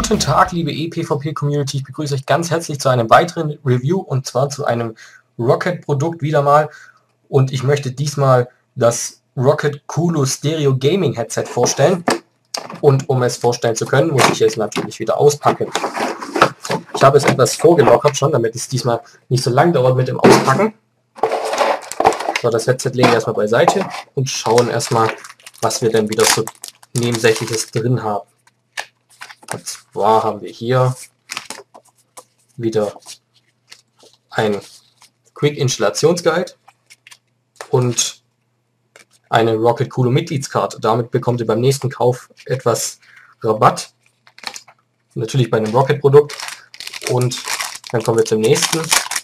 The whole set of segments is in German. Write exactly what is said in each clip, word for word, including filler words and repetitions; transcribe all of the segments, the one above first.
Guten Tag, liebe E P V P-Community, ich begrüße euch ganz herzlich zu einem weiteren Review und zwar zu einem Roccat-Produkt wieder mal. Und ich möchte diesmal das Roccat Kulu Stereo Gaming Headset vorstellen. Und um es vorstellen zu können, muss ich es natürlich wieder auspacken. Ich habe es etwas vorgelockert schon, damit es diesmal nicht so lang dauert mit dem Auspacken. So, das Headset legen wir erstmal beiseite und schauen erstmal, was wir denn wieder so Nebensächliches drin haben. Und zwar haben wir hier wieder ein Quick Installationsguide und eine Roccat Kulu Mitgliedskarte. Damit bekommt ihr beim nächsten Kauf etwas Rabatt. Natürlich bei einem Roccat Produkt. Und dann kommen wir zum nächsten.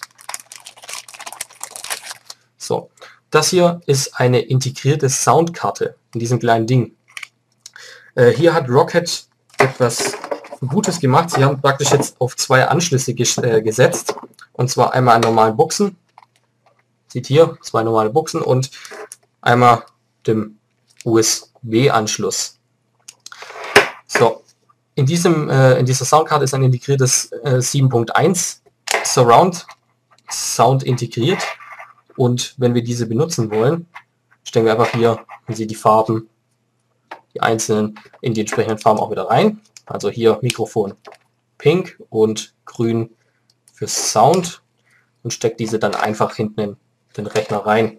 So, das hier ist eine integrierte Soundkarte in diesem kleinen Ding. Äh, hier hat Roccat etwas Gutes gemacht. Sie haben praktisch jetzt auf zwei Anschlüsse ges äh, gesetzt. Und zwar einmal einen normalen Buchsen. Seht hier, zwei normale Buchsen und einmal dem U S B-Anschluss. So, in, diesem, äh, in dieser Soundkarte ist ein integriertes äh, sieben Punkt eins Surround Sound integriert. Und wenn wir diese benutzen wollen, stellen wir einfach hier, man sieht die Farben, die einzelnen in die entsprechenden Farben auch wieder rein. Also hier Mikrofon pink und grün für Sound und steckt diese dann einfach hinten in den Rechner rein.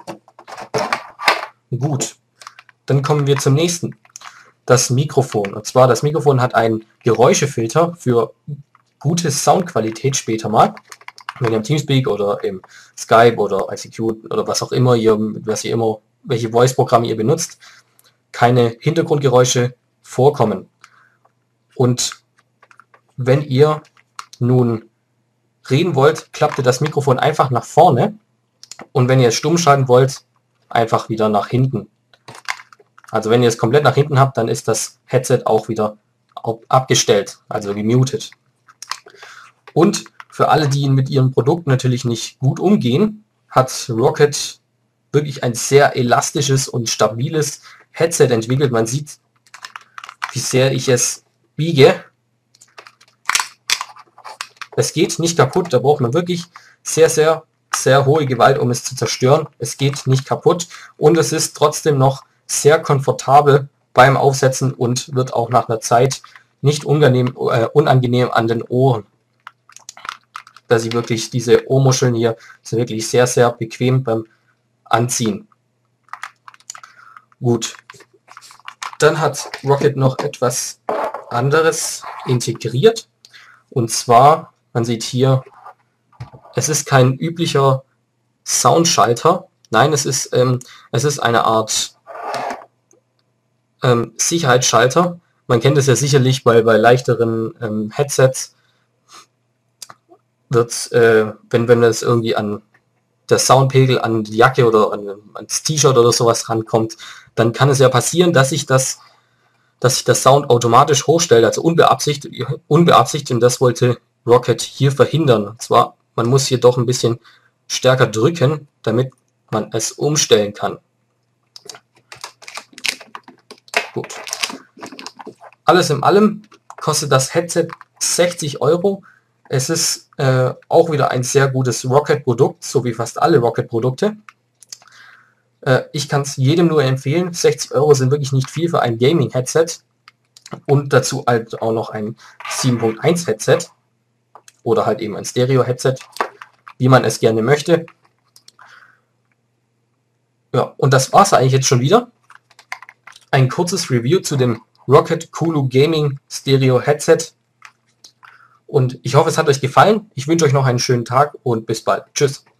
Gut, dann kommen wir zum nächsten. Das Mikrofon. Und zwar das Mikrofon hat einen Geräuschefilter für gute Soundqualität später mal. Wenn ihr im Teamspeak oder im Skype oder I C Q oder was auch immer ihr, was ihr immer, welche Voice-Programme ihr benutzt, keine Hintergrundgeräusche vorkommen. Und wenn ihr nun reden wollt, klappt ihr das Mikrofon einfach nach vorne und wenn ihr es stumm schalten wollt, einfach wieder nach hinten. Also wenn ihr es komplett nach hinten habt, dann ist das Headset auch wieder abgestellt, also gemutet. Und für alle, die mit ihrem Produkt natürlich nicht gut umgehen, hat Roccat wirklich ein sehr elastisches und stabiles Headset entwickelt. Man sieht, wie sehr ich es biege. Es geht nicht kaputt, da braucht man wirklich sehr, sehr, sehr hohe Gewalt, um es zu zerstören. Es geht nicht kaputt und es ist trotzdem noch sehr komfortabel beim Aufsetzen und wird auch nach einer Zeit nicht unangenehm, äh, unangenehm an den Ohren. Dass sie wirklich, diese Ohrmuscheln hier sind wirklich sehr, sehr bequem beim Anziehen. Gut, dann hat Roccat noch etwas anderes integriert und zwar, man sieht hier, es ist kein üblicher Soundschalter, nein, es ist, ähm, es ist eine Art ähm, Sicherheitsschalter. Man kennt es ja sicherlich bei, bei leichteren ähm, Headsets, wird, äh, wenn, wenn es irgendwie an der Soundpegel an die Jacke oder an, ans T-Shirt oder sowas rankommt, dann kann es ja passieren, dass sich das, dass sich das Sound automatisch hochstellt, also unbeabsichtigt, unbeabsichtigt, und das wollte Roccat hier verhindern. Und zwar, man muss hier doch ein bisschen stärker drücken, damit man es umstellen kann. Gut. Alles in allem kostet das Headset sechzig Euro. Es ist äh, auch wieder ein sehr gutes Roccat-Produkt, so wie fast alle Roccat-Produkte. Äh, ich kann es jedem nur empfehlen. sechzig Euro sind wirklich nicht viel für ein Gaming-Headset. Und dazu halt auch noch ein sieben Punkt eins Headset. Oder halt eben ein Stereo-Headset, wie man es gerne möchte. Ja, und das war es eigentlich jetzt schon wieder. Ein kurzes Review zu dem Roccat Kulu Gaming Stereo Headset. Und ich hoffe, es hat euch gefallen. Ich wünsche euch noch einen schönen Tag und bis bald. Tschüss.